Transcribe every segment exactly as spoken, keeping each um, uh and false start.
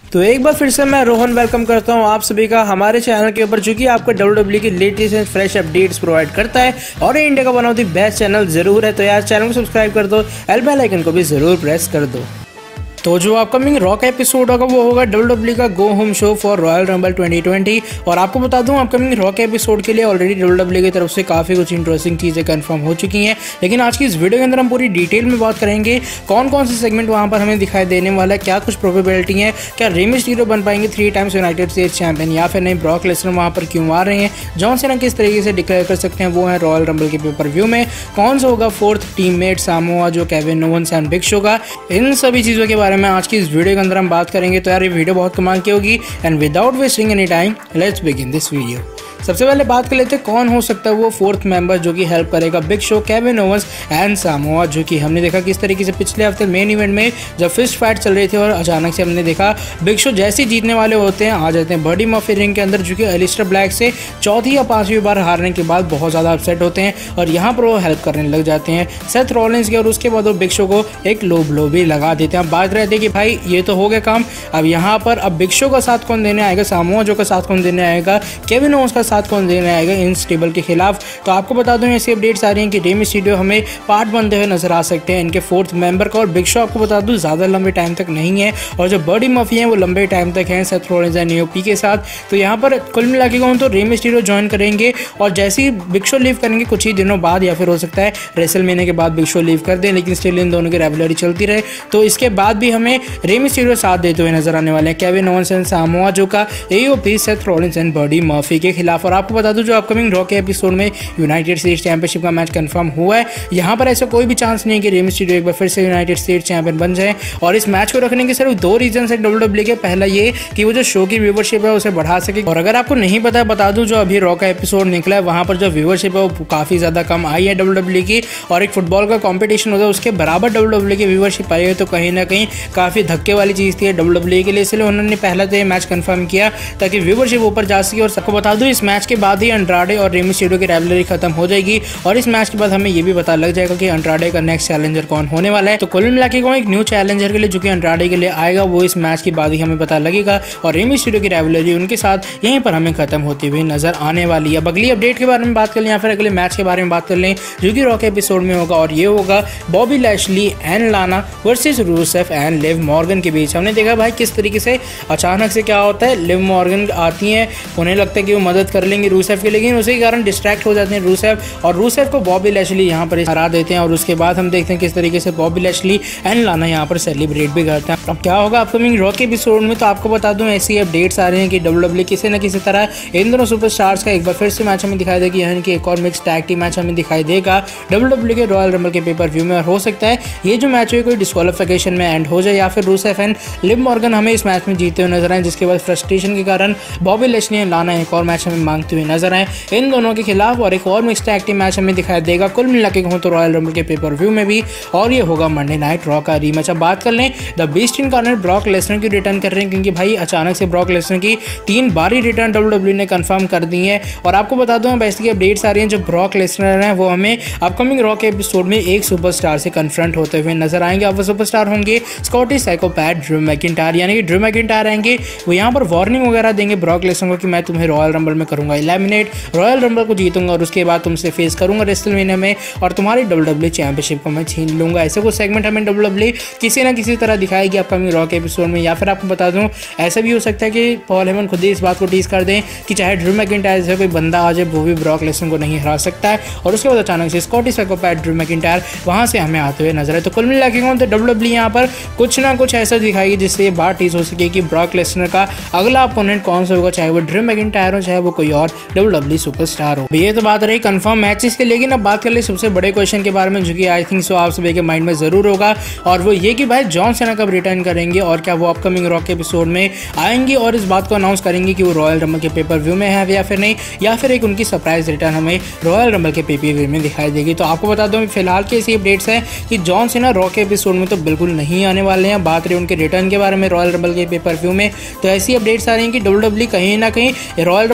तो एक बार फिर से मैं रोहन वेलकम करता हूं आप सभी का हमारे चैनल के ऊपर, जो कि आपको डब्ल्यू डब्ल्यू की latest and fresh updates provide करता है और ये इंडिया का one of the best channel जरूर है। तो यार चैनल को सब्सक्राइब कर दो, एल बेल आइकन को भी जरूर प्रेस कर दो। तो जो अपकमिंग रॉ का एपिसोड होगा वो होगा डब्ल्यू डब्ल्यू का go home show for Royal Rumble twenty twenty. और आपको बता दूं अपकमिंग रॉ के एपिसोड के लिए ऑलरेडी डब्ल्यू डब्ल्यू की तरफ से काफ़ी कुछ इंटरेस्टिंग चीज़ें कंफर्म हो चुकी हैं, लेकिन आज की इस वीडियो के अंदर हम पूरी डिटेल में बात करेंगे कौन कौन से सेगमेंट वहाँ पर हमें दिखाई देने वाला है, क्या कुछ प्रोबेबिलिटी है, क्या रे मिस्टीरियो बन पाएंगे three times United States champion या फिर नहीं, ब्रॉक लेसनर वहाँ पर क्यों आ रहे हैं, जॉन सीना किस तरीके से डिक्लेयर कर सकते हैं वो है रॉयल रंबल के पेपर व्यू में, कौन सा होगा fourth teammate Samoa Joe Kevin Owens and Big Show का, इन सभी चीज़ों के बारे में आज की इस वीडियो के अंदर हम बात करेंगे। तो यार ये वीडियो बहुत कमाल की होगी and without wasting any time let's begin this video. सबसे पहले बात कर लेते हैं कौन हो सकता है वो फोर्थ मेंबर जो कि हेल्प करेगा Big Show, Kevin Owens and Samoa, जो कि हमने देखा किस तरीके से पिछले हफ्ते मेन इवेंट में जब फिस्ट फाइट चल रही थी और अचानक से हमने देखा बिग शो जैसे ही जीतने वाले होते हैं आ जाते हैं बडी मर्फी रिंग के अंदर, जो कि एलिस्टर ब्लैक से चौथी या पांचवी बार हारने के बाद बहुत ज़्यादा अपसेट होते हैं और यहाँ पर वो हेल्प करने लग जाते हैं सेथ रॉलिंस के, और उसके बाद वो बिग शो को एक लो ब्लो भी लगा देते हैं। अब बात रहती है कि भाई ये तो हो गया काम, अब यहाँ पर अब बिग शो का साथ कौन देने आएगा, सामोआ जो का साथ कौन देने आएगा, केविन ओवेंस का साथ कौन देने आएगा इन स्टेबल के खिलाफ। तो आपको बता दूं ऐसी अपडेट्स आ रही हैं कि रे मिस्टीरियो हमें पार्ट बनते हुए नजर आ सकते हैं इनके फोर्थ मेंबर का, और बिग शो आपको बता दूं ज़्यादा लंबे टाइम तक नहीं है, और जो बडी मर्फी हैं वो लंबे टाइम तक हैं सेथ रॉलिंस एंड एओपी के साथ। तो यहाँ पर कुल मिला के कहूँ तो रे मिस्टीरियो ज्वाइन करेंगे और जैसे ही बिग शो लीव करेंगे कुछ ही दिनों बाद, या फिर हो सकता है रेसलमेनिया के बाद बिग शो लीव कर दें, लेकिन स्टिल इन दोनों की रिवलरी चलती रहे। तो इसके बाद भी हमें रे मिस्टीरियो साथ देते हुए नजर आने वाले हैं Kevin Owens and Samoa Joe का AOP, Seth Rollins and Buddy Murphy के खिलाफ। और आपको बता दूं जो अपकमिंग रॉ के एपिसोड में यूनाइटेड स्टेट्स चैंपियनशिप का मैच कंफर्म हुआ है, यहाँ पर ऐसा कोई भी चांस नहीं है कि रे मिस्टीरियो एक बार फिर से यूनाइटेड स्टेट्स चैंपियन बन जाए। और इस मैच को रखने के सिर्फ दो रीजन है डब्ल्यू डब्ल्यू के, पहला ये कि वो जो शो की व्यूवरशिप है उसे बढ़ा सके, और अगर आपको नहीं पता बता दूं जो अभी रॉ का एपिसोड निकला है वहाँ पर जो व्यूवरशिप है वो काफ़ी ज़्यादा कम आई है डब्ल्यू डब्ल्यू की, और एक फुटबॉल का कॉम्पिटिशन होता है उसके बराबर डब्ल्यू डब्ल्यू की व्यूवरशिप आई है, तो कहीं ना कहीं काफ़ी धक्के वाली चीज़ थी डब्ल्यू डब्ल्यू के लिए, इसलिए उन्होंने पहला तो ये मैच कंफर्म किया ताकि व्यूवरशिप ऊपर जा सके। और सबको बता दूं इस मैच के बाद ही अंड्राडे और रे मिस्टीरियो की रिवलरी खत्म हो जाएगी, और इस मैच के बाद हमें ये भी पता लग जाएगा कि अंड्राडे का नेक्स्ट चैलेंजर कौन होने वाला है। तो कुल मिला के एक न्यू चैलेंजर के लिए जो कि अंड्राडे के लिए आएगा वो इस मैच के बाद ही हमें पता लगेगा, और रे मिस्टीरियो की रिवलरी उनके साथ यहीं पर हमें खत्म होती हुई नजर आने वाली है। अब अगली अपडेट के बारे में बात कर लें या फिर अगले मैच के बारे में बात कर लें जो कि रॉ के एपिसोड में होगा, और ये होगा Bobby Lashley and Lana versus Rusev and Liv Morgan के बीच। हमने देखा भाई किस तरीके से अचानक से क्या होता है, लिव मॉर्गन आती हैं, उन्हें लगता है कि वो मदद कर लेंगे रूसेफ के, लेकिन उसी के कारण डिस्ट्रैक्ट हो जाते हैं रूसेफ, और रूसेफ को बॉबी लैशली यहाँ पर हरा देते हैं। और उसके बाद हम देखते हैं किस तरीके से बॉबी लैशली एंड लाना यहाँ पर सेलिब्रेट भी करते हैं। अब क्या होगा अपकमिंग रॉ के एपिसोड में, तो आपको बता दूं ऐसी अपडेट्स आ रही हैं कि डब्ल्यू डब्ल्यू किसी न किसी तरह इन दोनों सुपरस्टार्स का एक बार फिर से मैच हमें दिखाई देगा, यानी कि एक और मिक्स टैग टीम मैच हमें दिखाई देगा डब्ल्यू डब्ल्यू के रॉयल रंबल के पेपर व्यू में। और हो सकता है ये जो मैच है कोई डिस्क्वालिफिकेशन में एंड हो जाए, या फिर रूसेफ एंड लिव मॉर्गन हमें इस मैच में जीते हुए नजर आए, जिसके बाद फ्रस्ट्रेशन के कारण बॉबी लैशली एंड लाना एक और मैच हमें मांगते हुए नजर आए इन दोनों के खिलाफ, और एक और मिक्स टैग टीम मैच हमें दिखाई देगा कुल मिला के कहूँ तो रॉयल रंबल के पेपर व्यू में भी, और ये होगा मंडे नाइट रॉ का रीमैच। अब बात कर लें the beast incarnate Brock Lesnar की रिटर्न कर रहे हैं, क्योंकि भाई अचानक से ब्रॉक लेसनर की तीन बारी रिटर्न डब्ल्यू डब्ल्यू ने कंफर्म कर दी है। और आपको बता दूं ऐसी की अपडेट्स आ रही हैं जो ब्रॉक लेसनर हैं वो हमें अपकमिंग रॉ के एपिसोड में एक सुपरस्टार से कन्फ्रंट होते हुए नजर आएंगे। अब वो सुपरस्टार होंगे स्कॉटिश साइकोपैथ ड्रू मैकिंटायर, यानी कि ड्रू मैकिंटायर आएंगे, वो यहाँ पर वार्निंग वगैरह देंगे ब्रॉक लेसनर को कि मैं तुम्हें रॉयल रंबल में करूंगा एलिमिनेट, रॉयल रंबल को जीतूंगा और उसके बाद तुमसे फेस करूंगा रेसलमेनिया में, और तुम्हारी डब्ल्यू डब्ल्यू चैंपियनशिप को मैं छीन लूंगा। ऐसे कुछ सेगमेंट हमें डब्ल्यू डब्ल्यू किसी ना किसी तरह दिखाएगी अपकमिंग रॉ के एपिसोड में। या फिर आपको बता दूं ऐसा भी हो सकता है कि पॉल हेमन खुद ही इस बात को टीज कर दें कि चाहे ड्रू मैकिंटायर से कोई बंदा आ जाए वो भी ब्रॉक लेसनर को नहीं हरा सकता है, और उसके बाद अचानक से स्कॉटिश साइकोपैथ ड्रू मैकिंटायर वहां से हमें आते हुए नजर आए। तो कुल मिला के तो डब्ल्यू डब्ल्यू यहाँ पर कुछ ना कुछ ऐसा दिखाएगी जिससे ये बात टीज हो सके कि ब्रॉक लेसनर का अगला अपोनेंट कौन सा होगा, चाहे वो ड्रू मैकिंटायर हो चाहे वो कोई और डब्ल्यू डब्ल्यू सुपरस्टार हो। ये तो बात रही कंफर्म मैचेस के, लेकिन अब बात कर ले सबसे बड़े क्वेश्चन के बारे में जो कि आई थिंक सो आप सभी के माइंड में जरूर होगा, और वो ये कि भाई जॉन सीना कब रिटर्न करेंगे और क्या वो अपकमिंग रॉ के एपिसोड में आएंगे और इस बात को अनाउंस करेंगे कि वो रॉयल रंबल के पेपर व्यू में है या फिर नहीं, या फिर एक उनकी सरप्राइज रिटर्न हमें रॉयल रंबल के पेपर व्यू में दिखाई देगी। तो आपको बता दूं फिलहाल की ऐसी अपडेट्स है कि जॉन सीना रॉ के एपिसोड में तो बिल्कुल नहीं आने वाले हैं। बात रही उनके रिटर्न के बारे में रॉयल रंबल के पेपर व्यू में, तो ऐसी अपडेट्स आ रही हैं कि डब्ल्यू डब्ल्यू कहीं ना कहीं रॉयल रंबल की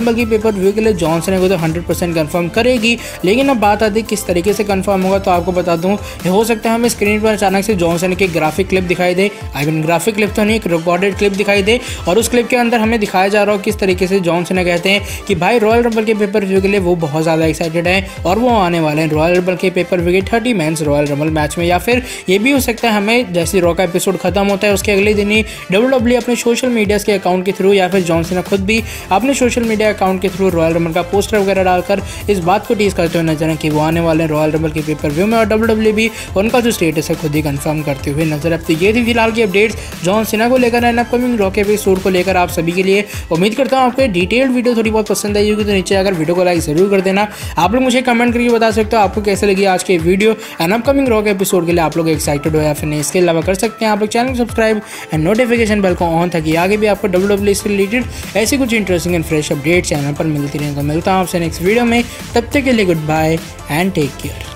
पेपर व्यू के लिए जॉन सीना को तो हंड्रेड परसेंट कन्फर्म करेगी। लेकिन अब बात आती है किस तरीके से कन्फर्म होगा, तो आपको बता दूं हो सकता है हमें स्क्रीन पर अचानक से जॉन सीना की ग्राफिक क्लिप दिखाई दे, आई मीन ग्राफिक क्लिप तो नहीं, एक रिकॉर्डेड क्लिप दिखाई दे और उस क्लिप के अंदर हमें दिखाया जा रहा हो किस तरीके से जॉन सीना कहते हैं कि भाई रॉयल रंबल के पेपर व्यू के लिए वो बहुत ज़्यादा एक्साइटेड है और वो आने वाले हैं रॉयल रंबल के पेपर व्यू के thirty man's Royal Rumble match में। या फिर ये भी हो सकता है हमें जैसे रॉ का एपिसोड खत्म होता है उसके अगले दिन ही डब्ल्यू डब्ल्यू अपने सोशल मीडिया के अकाउंट के थ्रू या फिर जॉन सीना खुद भी अपने सोशल मीडिया अकाउंट के थ्रू रॉयल रंबल का पोस्टर वगैरह डालकर इस बात को टीज करते हुए नजर आए कि वो आने वाले रॉयल रंबल के पेपर व्यू में और डब्ल्यू डब्ल्यू भी उनका जो स्टेटस है खुद ही कंफर्म करते हुए नजर आते। ये थी फिलहाल की अपडेट्स जॉन सीना को लेकर एंड अपकमिंग रॉ के एपिसोड को लेकर आप सभी के लिए। उम्मीद करता हूँ आपको डिटेल्ड वीडियो थोड़ी बहुत पसंद आई होगी, तो नीचे अगर वीडियो को लाइक जरूर कर देना। आप लोग मुझे कमेंट करके बता सकते हो आपको कैसे लगी आज की वीडियो एंड अपकमिंग रॉ के एपिसोड के लिए आप लोग एक्साइटेड हो या फिर नहीं। इसके अलावा कर सकते हैं आप लोग चैनल को सब्सक्राइब एंड नोटिफिकेशन बेल को ऑन, ताकि आगे भी आपको डब्ल्यू डब्ल्यू से रिलेटेड ऐसी कुछ interesting and fresh update channel पर मिलती रहें। तो मिलता हूँ आपसे नेक्स्ट वीडियो में, तब तक के लिए good bye and take care.